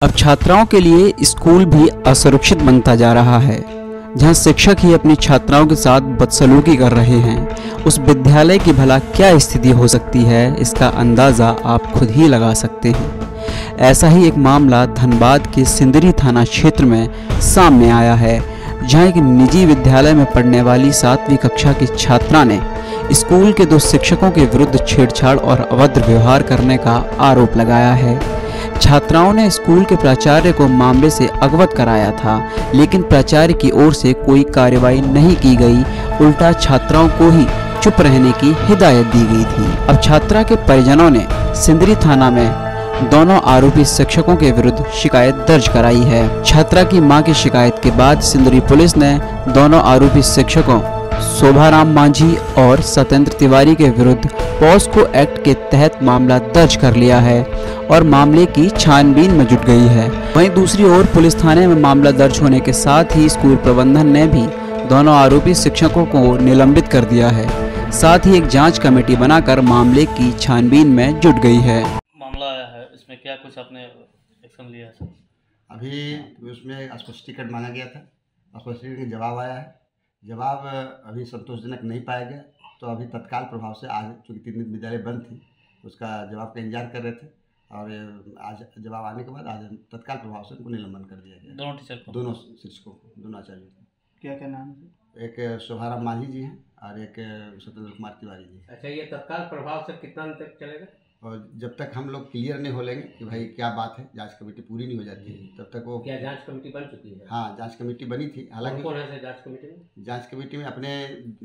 अब छात्राओं के लिए स्कूल भी असुरक्षित बनता जा रहा है। जहां शिक्षक ही अपनी छात्राओं के साथ बदसलूकी कर रहे हैं, उस विद्यालय की भला क्या स्थिति हो सकती है, इसका अंदाज़ा आप खुद ही लगा सकते हैं। ऐसा ही एक मामला धनबाद के सिंदरी थाना क्षेत्र में सामने आया है, जहां एक निजी विद्यालय में पढ़ने वाली 7वीं कक्षा की छात्रा ने स्कूल के 2 शिक्षकों के विरुद्ध छेड़छाड़ और अभद्र व्यवहार करने का आरोप लगाया है। छात्राओं ने स्कूल के प्राचार्य को मामले से अवगत कराया था, लेकिन प्राचार्य की ओर से कोई कार्रवाई नहीं की गई, उल्टा छात्राओं को ही चुप रहने की हिदायत दी गई थी। अब छात्रा के परिजनों ने सिंदरी थाना में दोनों आरोपी शिक्षकों के विरुद्ध शिकायत दर्ज कराई है। छात्रा की मां की शिकायत के बाद सिंदरी पुलिस ने दोनों आरोपी शिक्षकों शोभाराम मांझी और सत्येंद्र तिवारी के विरुद्ध पॉस्को एक्ट के तहत मामला दर्ज कर लिया है और मामले की छानबीन में जुट गई है। वहीं दूसरी ओर पुलिस थाने में मामला दर्ज होने के साथ ही स्कूल प्रबंधन ने भी दोनों आरोपी शिक्षकों को निलंबित कर दिया है। साथ ही एक जांच कमेटी बनाकर मामले की छानबीन में जुट गई है। मामला आया है, इसमें क्या कुछ आपने एक्शन लिया है? अभी उसमें स्पष्टीकरण मांगा गया था, स्पष्टीकरण का जवाब आया है। जवाब अभी संतोषजनक नहीं पाया गया, तो अभी तत्काल प्रभाव से आज चूँकि 3 दिन विद्यालय बंद थी, उसका जवाब का इंतजार कर रहे थे और आज जवाब आने के बाद आज तत्काल प्रभाव से उनको निलंबन कर दिया गया। दोनों टीचर को? दोनों शिक्षकों को, दोनों आचार्यों को। क्या क्या नाम है? एक शोभाराम मांझी जी हैं और एक सत्येंद्र कुमार तिवारी जी। अच्छा, ये तत्काल प्रभाव से कितना दिन तक चलेगा? और जब तक हम लोग क्लियर नहीं हो लेंगे कि भाई क्या बात है, जांच कमेटी पूरी नहीं हो जाती है, तब तक वो। क्या जांच कमेटी बन चुकी है? हाँ, जांच कमेटी बनी थी। हालांकि कौन है जांच कमेटी में? जांच कमेटी में अपने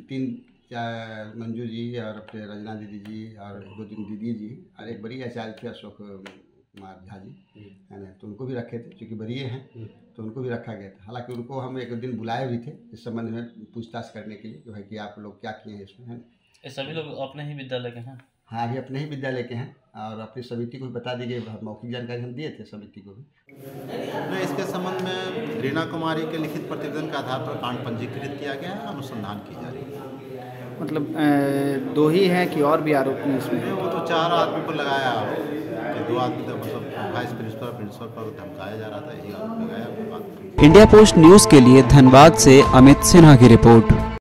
3 मंजू जी और अपने रजना दीदी जी और 2-3 दीदी जी और एक बड़ी आचार्य थे अशोक कुमार झा जी, है ना, तो उनको भी रखे थे, क्योंकि बड़ी हैं तो उनको भी रखा गया था। हालांकि उनको हम एक दिन बुलाए भी थे इस संबंध में पूछताछ करने के लिए कि भाई कि आप लोग क्या किए हैं इसमें, है ना। ये सभी लोग अपने ही विद्यालय के हैं? हाँ, अभी अपने ही विद्यालय के हैं और अपनी समिति को भी बता दी गई, मौखिक जानकारी हम दिए थे समिति को भी। नहीं, इसके संबंध में रीना कुमारी के लिखित प्रतिवेदन के आधार पर कांड पंजीकृत किया गया है, अनुसंधान की जा रही है। मतलब 2 ही हैं कि और भी आरोपी इसमें? वो तो 4 आदमी पर लगाया आरोप कि 2 आदमी तो मतलब वाइस प्रिंसिपल पर धमकाया जा रहा था, यही आरोप लगाया। इंडिया पोस्ट न्यूज़ के लिए धनबाद से अमित सिन्हा की रिपोर्ट।